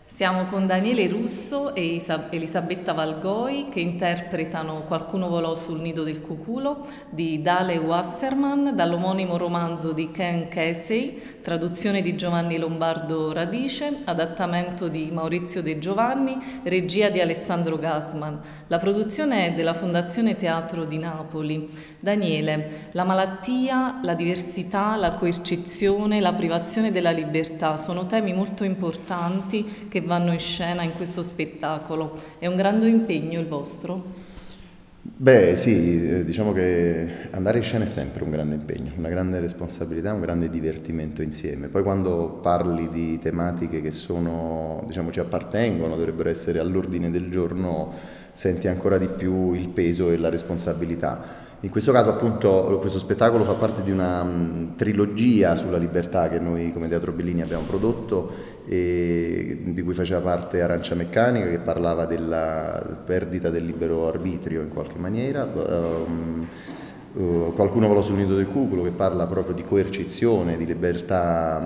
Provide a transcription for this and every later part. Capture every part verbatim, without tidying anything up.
Siamo con Daniele Russo e Isa- Elisabetta Valgoi che interpretano Qualcuno volò sul nido del cuculo di Dale Wasserman dall'omonimo romanzo di Ken Kesey, traduzione di Giovanni Lombardo Radice, adattamento di Maurizio De Giovanni, regia di Alessandro Gassman. La produzione è della Fondazione Teatro di Napoli. Daniele, la malattia, la diversità, la coercizione, la privazione della libertà sono temi molto importanti che vanno in scena in questo spettacolo. È un grande impegno il vostro? Beh sì, diciamo che andare in scena è sempre un grande impegno, una grande responsabilità, un grande divertimento insieme. Poi quando parli di tematiche che sono, diciamo, ci appartengono, dovrebbero essere all'ordine del giorno, senti ancora di più il peso e la responsabilità. In questo caso appunto questo spettacolo fa parte di una um, trilogia sulla libertà che noi come Teatro Bellini abbiamo prodotto e di cui faceva parte Arancia Meccanica, che parlava della perdita del libero arbitrio in qualche maniera, um, uh, Qualcuno volò sul nido del cuculo, che parla proprio di coercizione, di libertà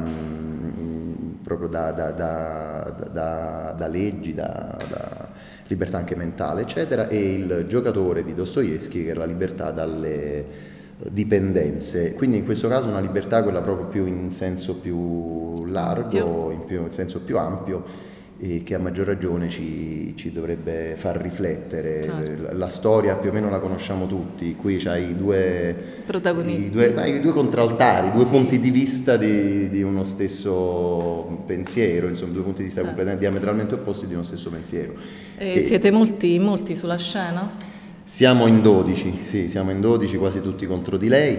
um, proprio da, da, da, da, da leggi, da, da libertà anche mentale, eccetera, e Il giocatore di Dostoevskij, che è la libertà dalle dipendenze. Quindi in questo caso una libertà quella proprio più in senso più largo, in, più, in senso più ampio, e che a maggior ragione ci, ci dovrebbe far riflettere. Certo. La, la storia più o meno la conosciamo tutti, qui c'hai i due protagonisti, i due, i due contraltari, due sì. punti di vista di, di uno stesso pensiero, insomma due punti di vista certo. completamente diametralmente opposti di uno stesso pensiero. E e siete molti, molti sulla scena? Siamo in dodici, sì, siamo in dodici, quasi tutti contro di lei.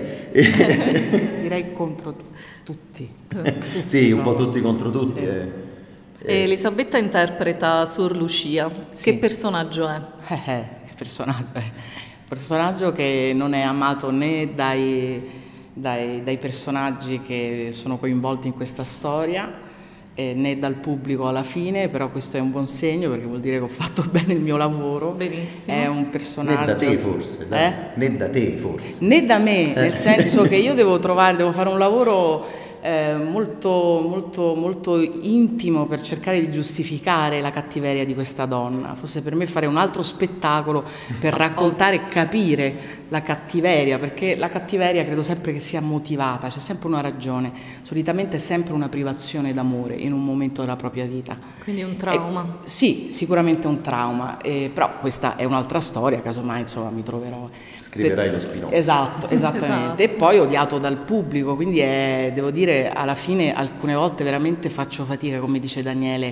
Direi contro tutti. tutti sì, un po' tutti contro tutti. Sì. Eh. E Elisabetta interpreta Suor Lucia. Sì. Che personaggio è? Eh, eh, che personaggio è? Un personaggio che non è amato né dai, dai, dai personaggi che sono coinvolti in questa storia, eh, né dal pubblico alla fine, però questo è un buon segno perché vuol dire che ho fatto bene il mio lavoro. Benissimo. È un personaggio... Né da te forse, eh? né da te forse. Né da me, nel senso che io devo trovare, devo fare un lavoro... Eh, molto, molto, molto intimo per cercare di giustificare la cattiveria di questa donna. Forse per me fare un altro spettacolo per raccontare e capire la cattiveria, perché la cattiveria credo sempre che sia motivata, c'è sempre una ragione, solitamente è sempre una privazione d'amore in un momento della propria vita. Quindi un trauma? E, sì, sicuramente un trauma, eh, però questa è un'altra storia, casomai insomma mi troverò... Scriverai per... lo spin-off. Esatto, esattamente. Esatto. E poi odiato dal pubblico, quindi è, devo dire, alla fine alcune volte veramente faccio fatica, come dice Daniele,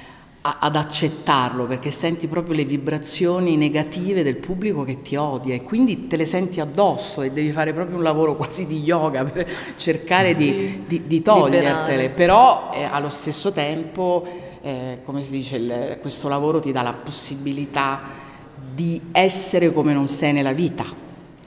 a, ad accettarlo, perché senti proprio le vibrazioni negative del pubblico che ti odia e quindi te le senti addosso e devi fare proprio un lavoro quasi di yoga per cercare di, di, di togliertele, liberare. Però eh, allo stesso tempo, eh, come si dice, il, questo lavoro ti dà la possibilità di essere come non sei nella vita.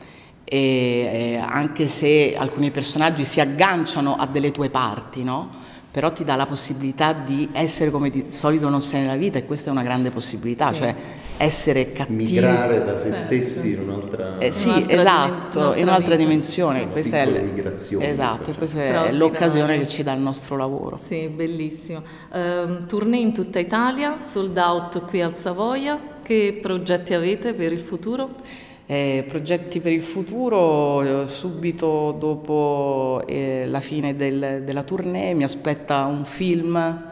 E, eh, anche se alcuni personaggi si agganciano a delle tue parti, no? Però ti dà la possibilità di essere come di solito non sei nella vita, e questa è una grande possibilità, sì. Cioè essere cattivi, migrare da se stessi in un'altra eh, sì, un'altra esatto, in un'altra dimensione, una questa è migrazione, esatto, e questa è l'occasione che ci dà il nostro lavoro. Sì, bellissimo. Um, tournée in tutta Italia, sold out qui al Savoia. Che progetti avete per il futuro? Eh, progetti per il futuro, subito dopo eh, la fine del, della tournée mi aspetta un film,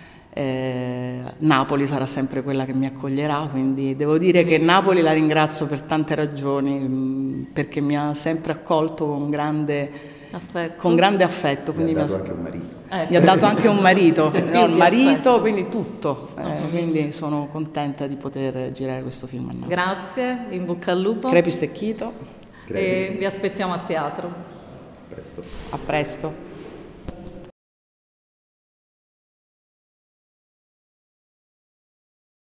eh, Napoli sarà sempre quella che mi accoglierà, quindi devo dire che Napoli la ringrazio per tante ragioni, mh, perché mi ha sempre accolto con grande affetto, con grande affetto quindi mi ha dato mi ha... anche un marito. Eh, mi ha dato anche un marito, no, un marito, quindi tutto, eh, quindi sono contenta di poter girare questo film a Napoli. Grazie, in bocca al lupo. Crepi Stecchito. Crepi. E vi aspettiamo a teatro. A presto. A presto.